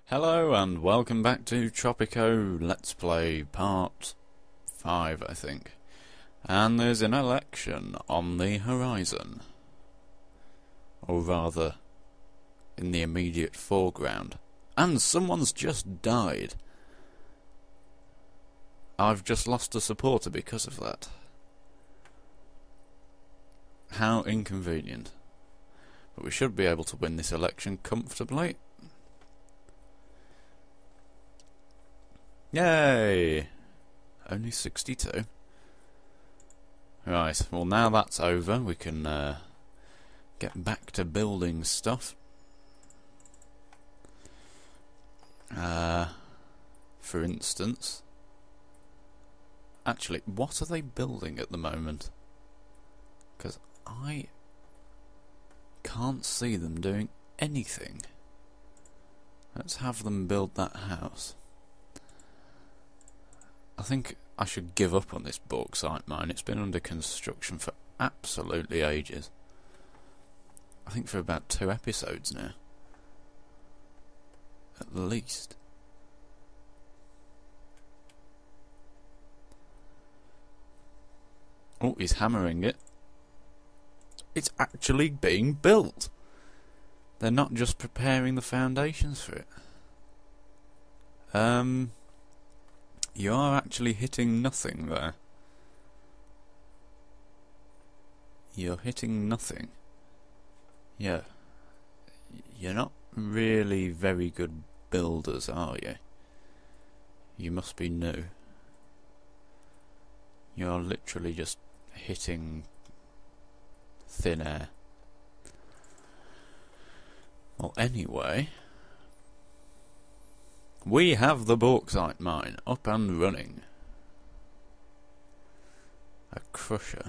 Hello and welcome back to Tropico Let's Play Part 5, I think. And there's an election on the horizon. Or rather, in the immediate foreground. And someone's just died. I've just lost a supporter because of that. How inconvenient. But we should be able to win this election comfortably. Yay! Only 62. Right, well now that's over, we can get back to building stuff. For instance... Actually, what are they building at the moment? Because I can't see them doing anything. Let's have them build that house. I think I should give up on this bauxite mine. It's been under construction for absolutely ages. I think for about 2 episodes now. At least. Oh, he's hammering it. It's actually being built. They're not just preparing the foundations for it. You are actually hitting nothing there. You're hitting nothing. Yeah. You're not really very good builders, are you? You must be new. You're literally just hitting thin air. Well, anyway... We have the bauxite mine up and running. A crusher.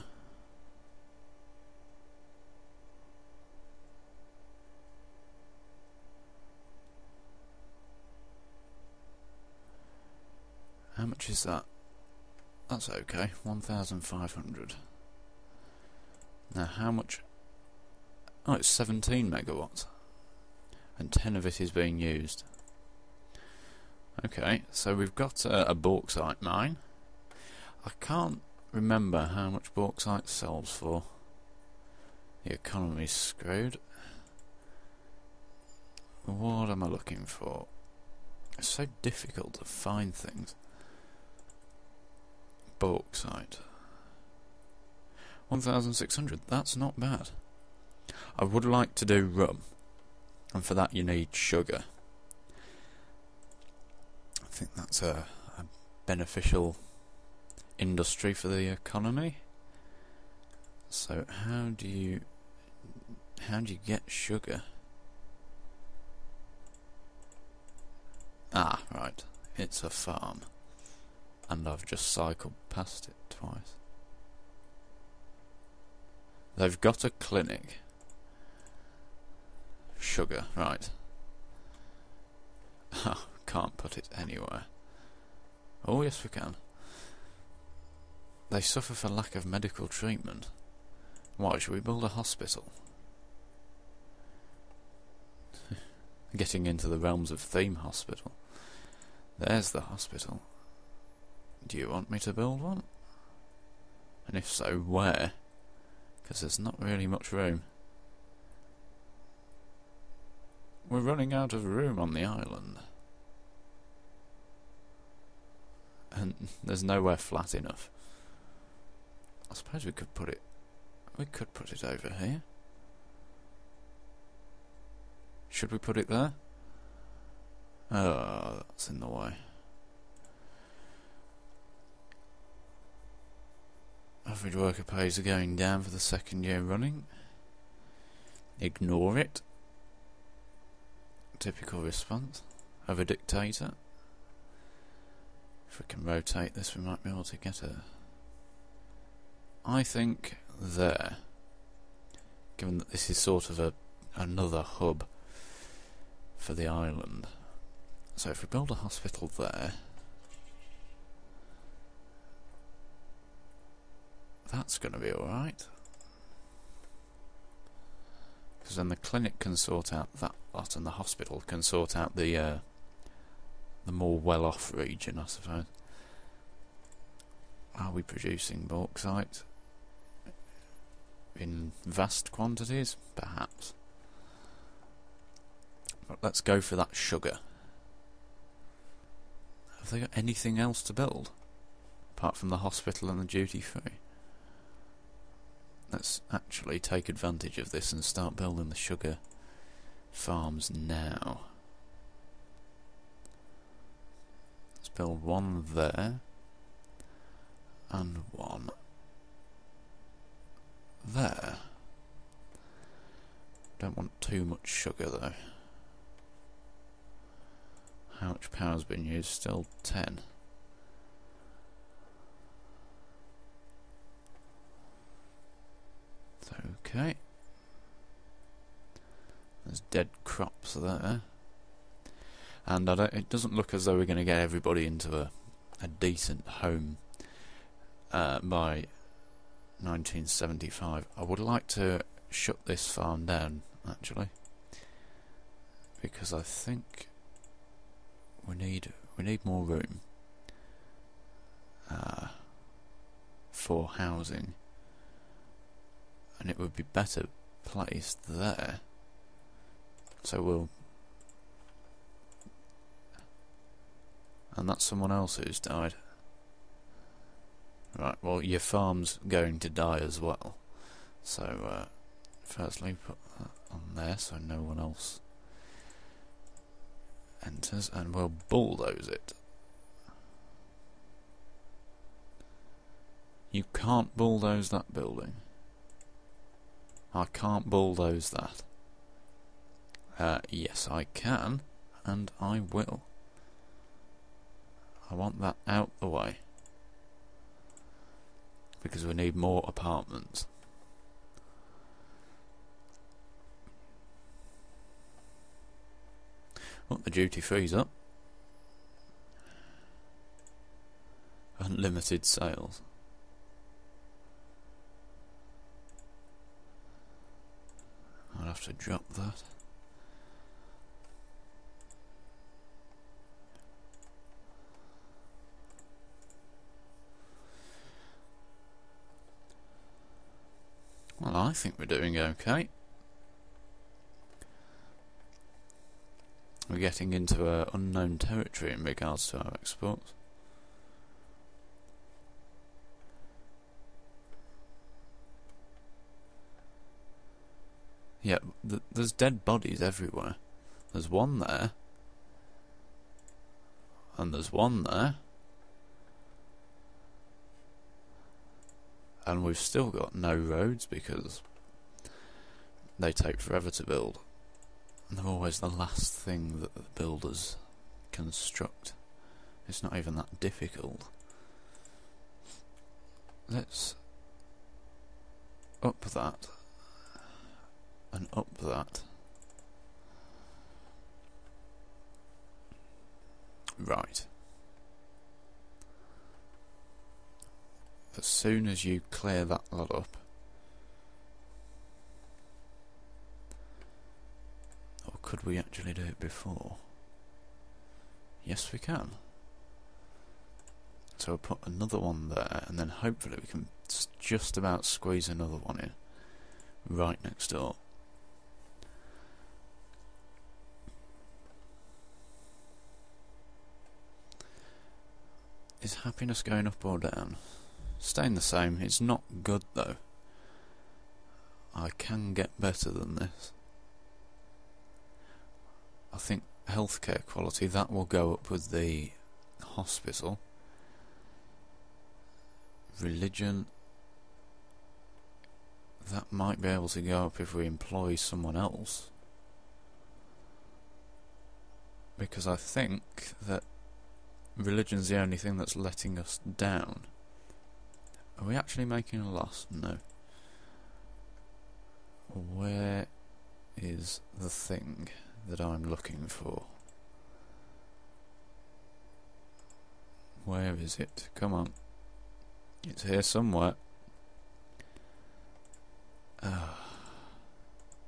How much is that? That's okay, 1,500. Now how much? Oh, it's 17 megawatts. And 10 of it is being used. Okay, so we've got a bauxite mine. I can't remember how much bauxite sells for. The economy's screwed. What am I looking for? It's so difficult to find things. Bauxite. 1,600, that's not bad. I would like to do rum, and for that you need sugar. I think that's a beneficial industry for the economy. So how do you get sugar? Ah, right. It's a farm. And I've just cycled past it twice. They've got a clinic. Sugar, right. Can't put it anywhere. Oh yes we can. They suffer for lack of medical treatment. Why, should we build a hospital? Getting into the realms of theme hospital. There's the hospital. Do you want me to build one? And if so, where? Because there's not really much room. We're running out of room on the island. And there's nowhere flat enough. I suppose we could put it over here. Should we put it there? Oh, that's in the way. Average worker pays are going down for the 2nd year running. Ignore it. Typical response of a dictator. If we can rotate this, we might be able to get a... I think there. Given that this is sort of another hub for the island. So if we build a hospital there... That's going to be alright. Because then the clinic can sort out that lot and the hospital can sort out the the more well-off region, I suppose. Are we producing bauxite in vast quantities? Perhaps. But let's go for that sugar. Have they got anything else to build? Apart from the hospital and the duty-free? Let's actually take advantage of this and start building the sugar farms now. Let's build one there. And one there. Don't want too much sugar though. How much power's been used? Still 10. Okay. There's dead crops there. And it doesn't look as though we're going to get everybody into a decent home by 1975. I would like to shut this farm down, actually, because I think we need more room for housing, and it would be better placed there. So we'll, and that's someone else who's died. Right, well, your farm's going to die as well. So, firstly, put that on there so no one else enters, and we'll bulldoze it. You can't bulldoze that building. I can't bulldoze that. Yes, I can, and I will. I want that out the way, because we need more apartments. Oh, the duty free's up. Unlimited sales. I'll have to drop that. Well, I think we're doing okay. We're getting into unknown territory in regards to our exports. Yeah, there's dead bodies everywhere. There's one there, and there's one there, and we've still got no roads because they take forever to build. And they're always the last thing that the builders construct. It's not even that difficult. Let's up that and up that. Right. As soon as you clear that lot up, or could we actually do it before? Yes, we can. So we'll put another one there, and then hopefully we can just about squeeze another one in right next door. Is happiness going up or down? Staying the same. It's not good though. I can get better than this. I think healthcare quality, that will go up with the hospital. Religion, that might be able to go up if we employ someone else. Because I think that religion's the only thing that's letting us down. Are we actually making a loss? No. Where is the thing that I'm looking for? Where is it? Come on. It's here somewhere. Oh.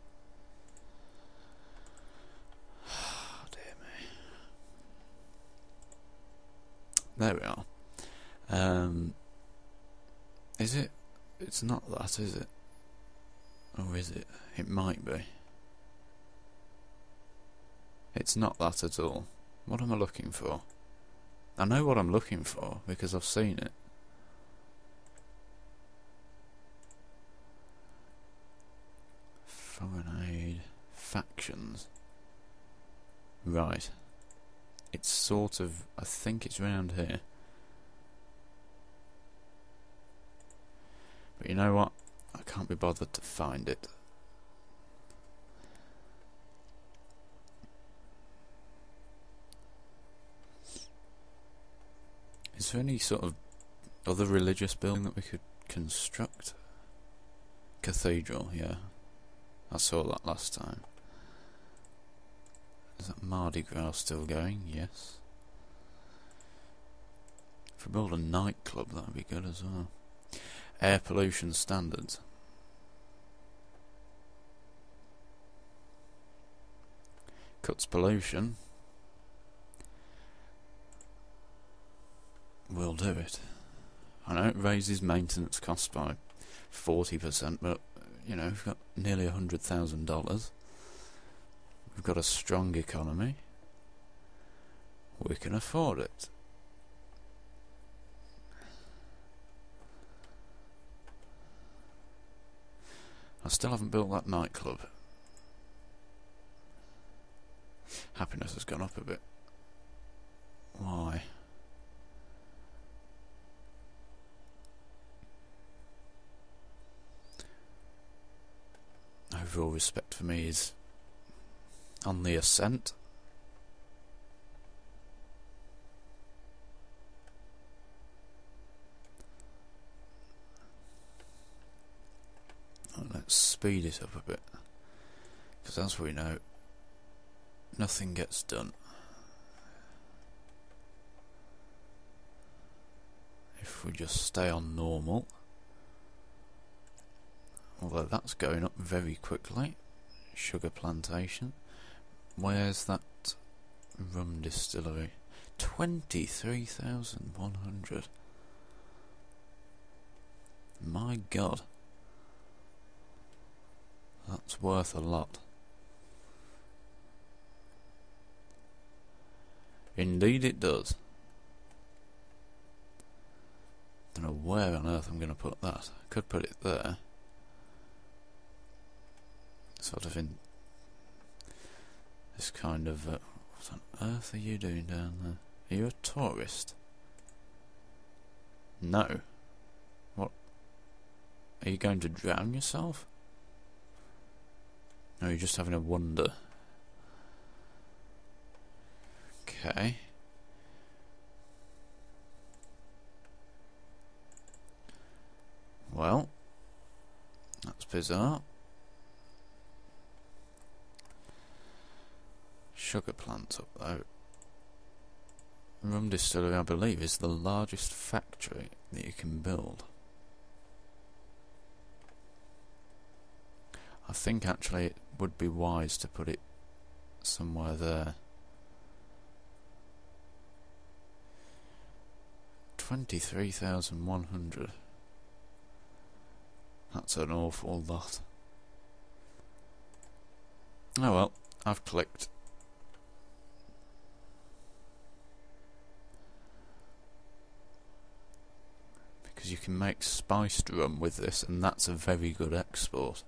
Dear me. There we are. Is it? It's not that, is it? Or is it? It might be. It's not that at all. What am I looking for? I know what I'm looking for because I've seen it. Foreign aid factions. Right. It's sort of, I think it's round here. But you know what? I can't be bothered to find it. Is there any sort of other religious building that we could construct? Cathedral, yeah. I saw that last time. Is that Mardi Gras still going? Yes. If we build a nightclub, that would be good as well. Air pollution standards. Cuts pollution. We'll do it. I know it raises maintenance costs by 40%, but you know, we've got nearly $100,000. We've got a strong economy. We can afford it. I still haven't built that nightclub. Happiness has gone up a bit. Why? Overall respect for me is on the ascent. Let's speed it up a bit, because as we know, nothing gets done if we just stay on normal. Although that's going up very quickly. Sugar plantation. Where's that rum distillery? 23,100. My God. That's worth a lot. Indeed it does. Don't know where on earth I'm going to put that. I could put it there. Sort of in this kind of... what on earth are you doing down there? Are you a tourist? No. What? Are you going to drown yourself? No, you're just having a wander. Okay. Well, that's bizarre. Sugar plant up though. Rum distillery, I believe, is the largest factory that you can build. I think actually it would be wise to put it somewhere there. 23,100. That's an awful lot. Oh well, I've clicked. Because you can make spiced rum with this, and that's a very good export.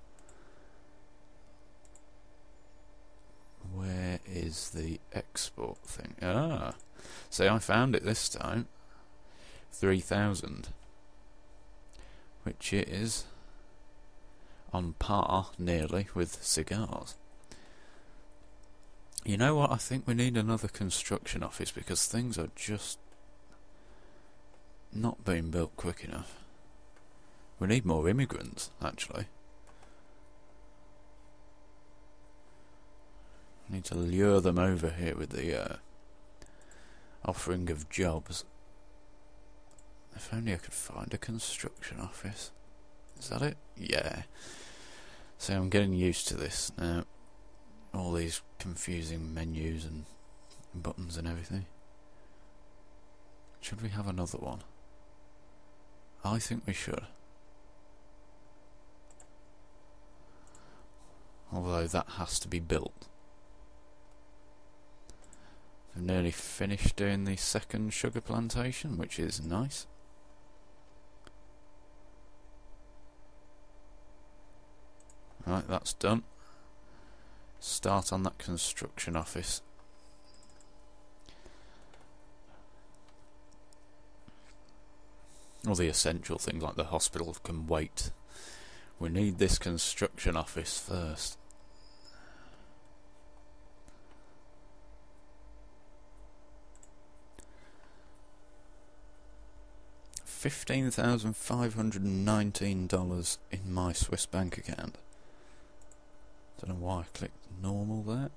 Where is the export thing? Ah, see, I found it this time. 3,000, which is on par, nearly, with cigars. You know what? I think we need another construction office because things are just not being built quick enough. We need more immigrants, actually. We need to lure them over here with the offering of jobs. If only I could find a construction office. Is that it? Yeah. So I'm getting used to this now. All these confusing menus and buttons and everything. Should we have another one? I think we should. Although that has to be built. I've nearly finished doing the second sugar plantation, which is nice. Right, that's done. Start on that construction office. All the essential things like the hospital can wait. We need this construction office first. $15,519 in my Swiss bank account. Don't know why I clicked normal there.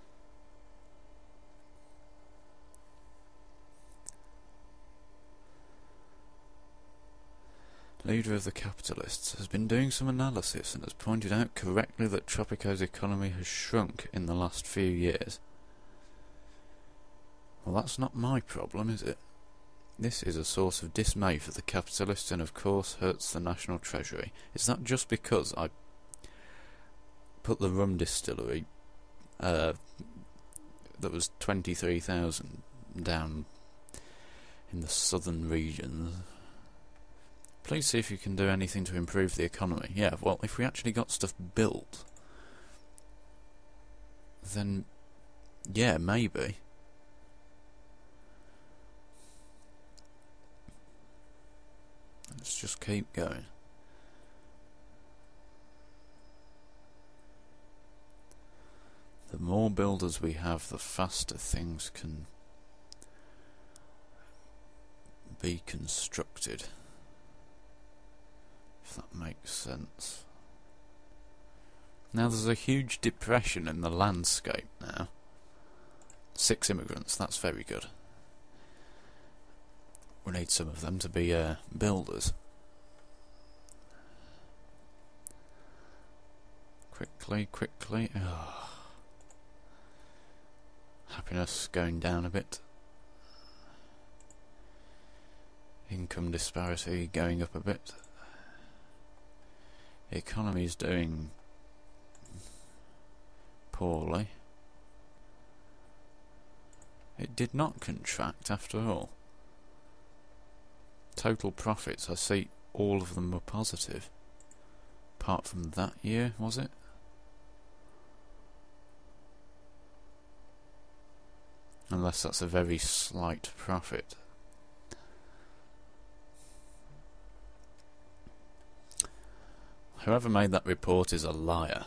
Leader of the capitalists has been doing some analysis and has pointed out correctly that Tropico's economy has shrunk in the last few years. Well, that's not my problem, is it? This is a source of dismay for the capitalists and of course hurts the national treasury. Is that just because I put the rum distillery that was 23,000 down in the southern regions? Please see if you can do anything to improve the economy. Yeah, well, if we actually got stuff built, then yeah, maybe. Let's just keep going. The more builders we have, the faster things can be constructed. If that makes sense. Now there's a huge depression in the landscape now. 6 immigrants, that's very good. We need some of them to be builders. Quickly, quickly. Oh. Happiness going down a bit. Income disparity going up a bit. The economy is doing poorly. It did not contract after all. Total profits, I see all of them were positive. Apart from that year, was it? Unless that's a very slight profit. Whoever made that report is a liar.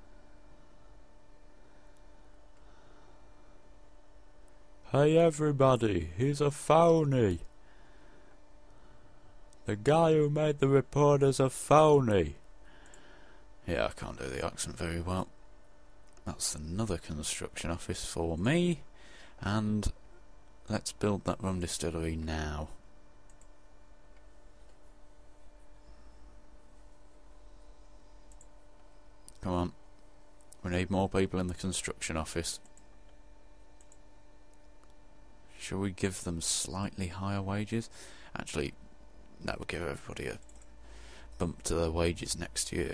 Hey everybody, he's a phony. The guy who made the report is a phony. Yeah, I can't do the accent very well. That's another construction office for me. And let's build that rum distillery now. Come on. We need more people in the construction office. Shall we give them slightly higher wages? Actually, no, we'll give everybody a bump to their wages next year.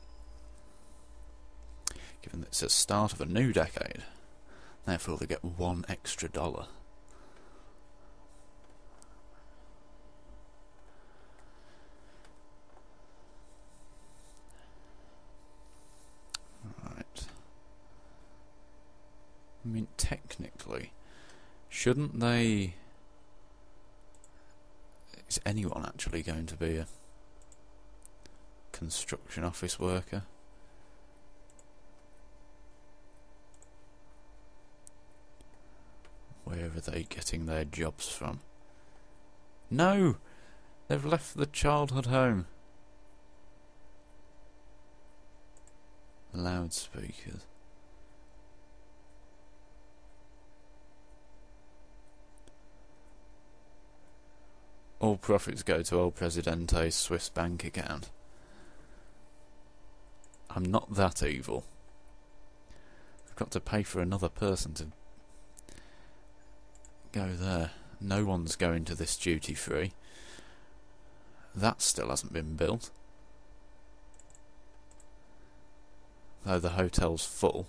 Given that it's the start of a new decade, therefore they get $1 extra. Right. I mean, technically, shouldn't they... Is anyone actually going to be a construction office worker? Where are they getting their jobs from? No! They've left the childhood home. Loudspeakers. All profits go to old Presidente's Swiss bank account. I'm not that evil. I've got to pay for another person to go there. No one's going to this duty free. That still hasn't been built. Though the hotel's full.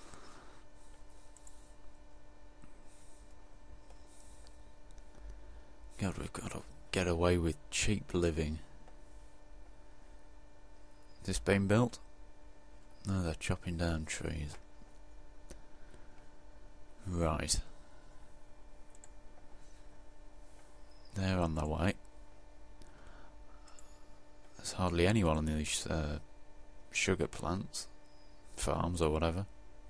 God, we've got to get away with cheap living. Is this being built? No, they're chopping down trees. Right. They're on their way. There's hardly anyone on these sugar plants, farms or whatever.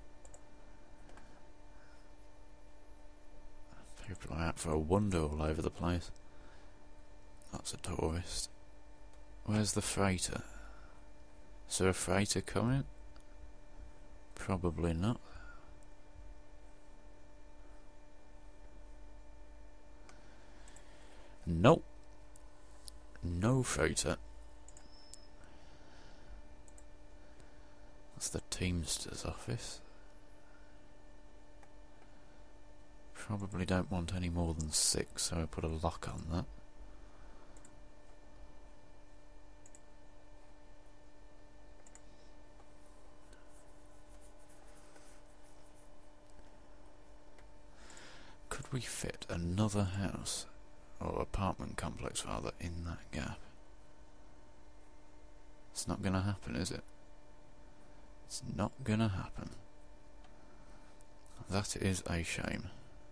People are out for a wander all over the place. That's a tourist. Where's the freighter? Is there a freighter coming? Probably not. Nope. No freighter. That's the Teamster's office. Probably don't want any more than 6, so I put a lock on that. Could we fit another house, or apartment complex rather, in that gap? It's not going to happen, is it? It's not going to happen. That is a shame.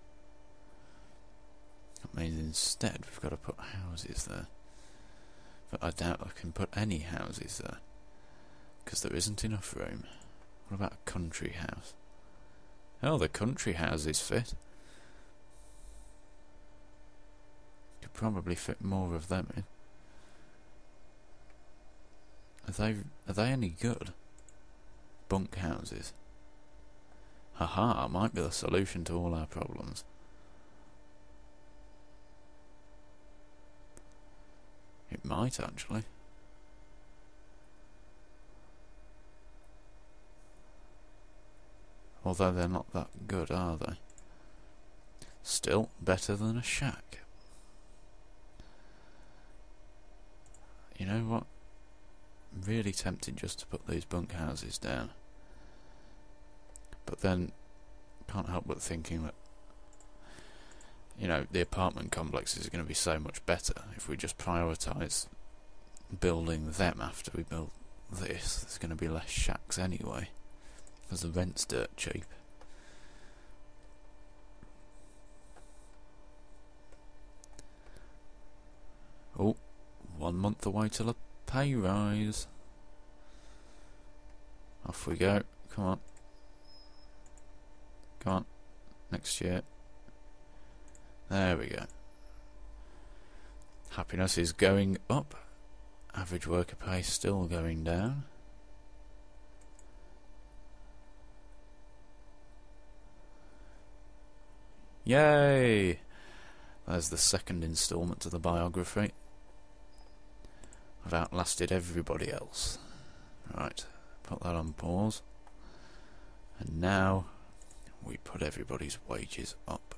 That means instead we've got to put houses there. But I doubt I can put any houses there, because there isn't enough room. What about a country house? Oh, the country houses fit. Could probably fit more of them in. Are they any good? Bunk houses. Haha, might be the solution to all our problems. It might actually. Although they're not that good, are they? Still better than a shack. You know what? I'm really tempted just to put these bunk houses down. But then, can't help but thinking that, you know, the apartment complexes are going to be so much better if we just prioritise building them after we build this. There's going to be less shacks anyway, because the rent's dirt cheap. Oh, 1 month away till a pay rise. Off we go. Come on. Come on. Next year. There we go. Happiness is going up. Average worker pay still going down. Yay! There's the second instalment to the biography. I've outlasted everybody else. Right, put that on pause. And now we put everybody's wages up.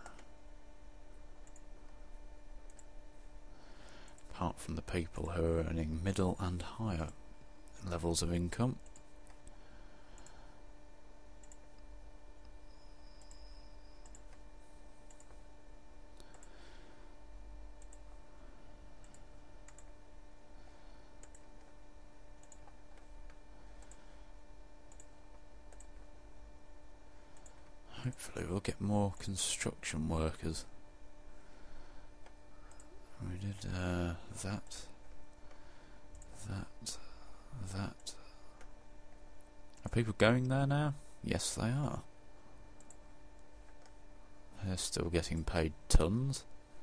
Apart from the people who are earning middle and higher levels of income. Hopefully we'll get more construction workers. We did that. Are people going there now? Yes, they are. They're still getting paid tons.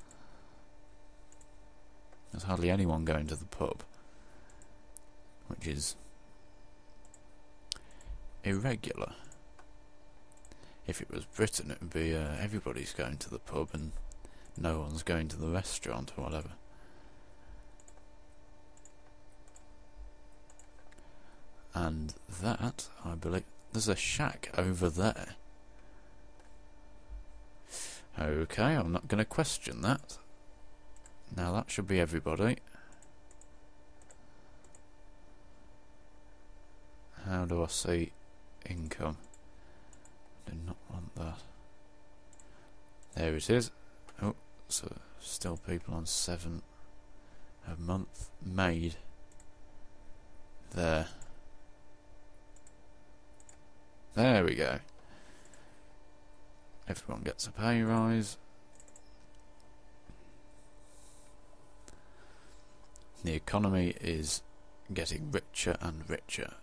There's hardly anyone going to the pub, which is irregular. If it was Britain, it would be everybody's going to the pub and no one's going to the restaurant or whatever. And that, I believe, there's a shack over there. Okay, I'm not going to question that. Now that should be everybody. How do I see income? I do not want that. There it is. Oh, so still people on 7 a month made. There. There we go. Everyone gets a pay rise. The economy is getting richer and richer.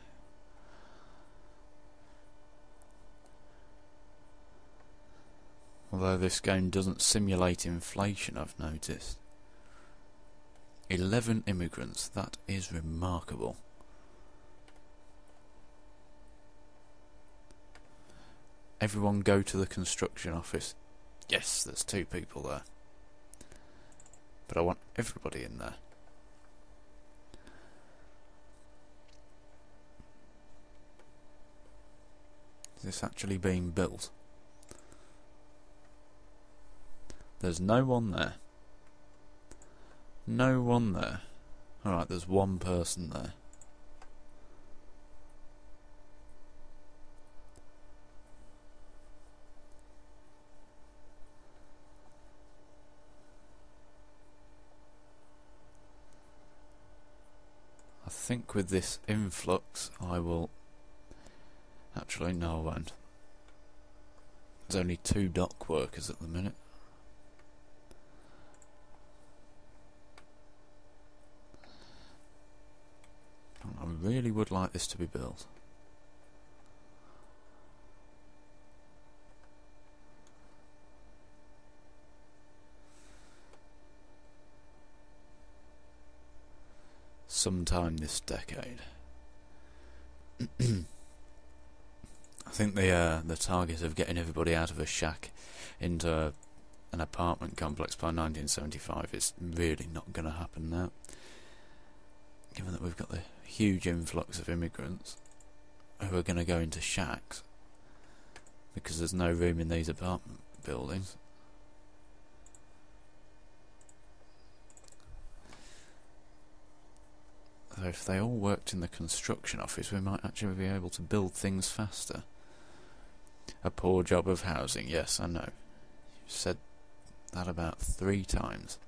Although this game doesn't simulate inflation, I've noticed. 11 immigrants, that is remarkable. Everyone go to the construction office. Yes, there's 2 people there. But I want everybody in there. Is this actually being built? There's no one there. No one there. Alright, there's 1 person there. I think with this influx I will... Actually, no I won't. There's only 2 dock workers at the minute. I really would like this to be built. Sometime this decade. I think the target of getting everybody out of a shack into an apartment complex by 1975 is really not going to happen now. Given that we've got the huge influx of immigrants who are going to go into shacks because there's no room in these apartment buildings. So if they all worked in the construction office, we might actually be able to build things faster. A poor job of housing, yes, I know. You've said that about 3 times.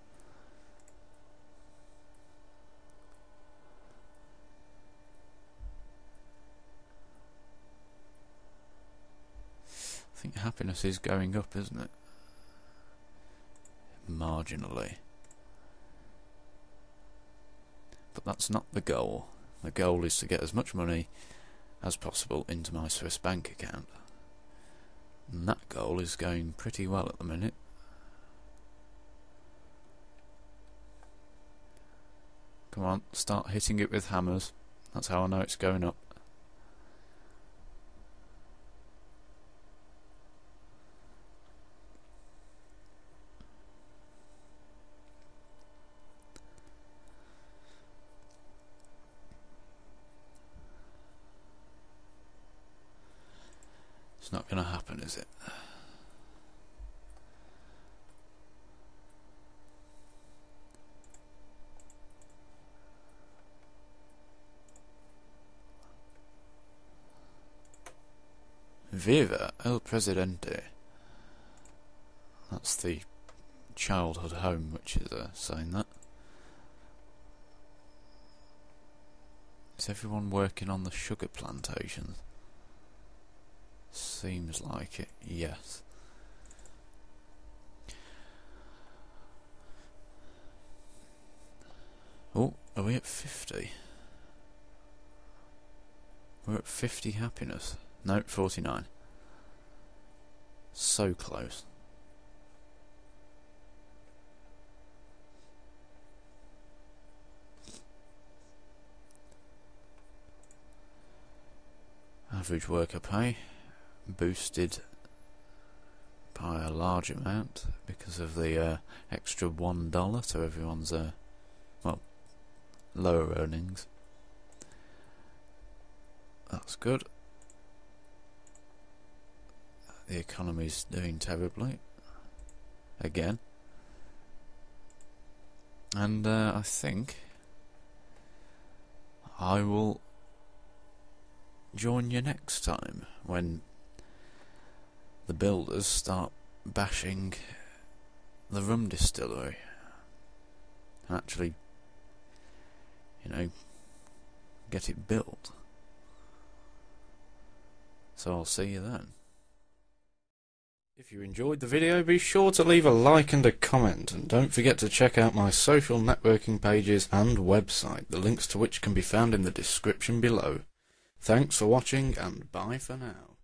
I think happiness is going up, isn't it? Marginally. But that's not the goal. The goal is to get as much money as possible into my Swiss bank account. And that goal is going pretty well at the minute. Come on, start hitting it with hammers. That's how I know it's going up. It's not going to happen, is it? Viva el Presidente. That's the childhood home which is saying that. Is everyone working on the sugar plantations? Seems like it, yes. Oh, are we at 50? We're at 50 happiness. No, 49. So close. Average worker pay boosted by a large amount because of the extra $1 to everyone's well, lower earnings. That's good. The economy's doing terribly. again. And I think I will join you next time when the builders start bashing the rum distillery and actually, you know, get it built. So I'll see you then. If you enjoyed the video, be sure to leave a like and a comment, and don't forget to check out my social networking pages and website, the links to which can be found in the description below. Thanks for watching, and bye for now.